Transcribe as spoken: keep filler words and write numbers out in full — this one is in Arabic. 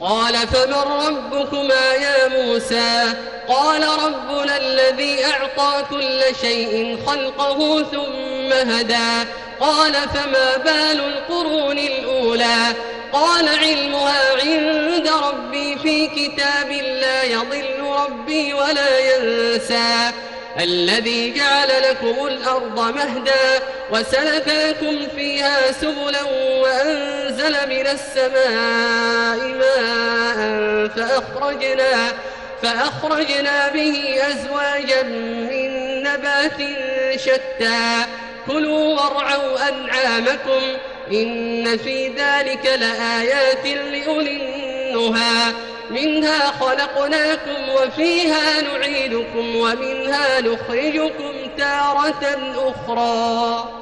قال فمن ربكما يا موسى قال ربنا الذي أعطى كل شيء خلقه ثم هدى قال فما بال القرون الأولى قال علمها عند ربي في كتاب لا يضل ربي ولا ينسى الذي جعل لكم الأرض مهدا وسلك لكم فيها سبلا وأنزل من السماء ماء فأخرجنا, فأخرجنا به أزواجا من نبات شتى كلوا وارعوا أنعامكم إن في ذلك لآيات لأولي النهى منها خلقناكم وفيها نعيدكم ومنها نخرجكم تارة أخرى.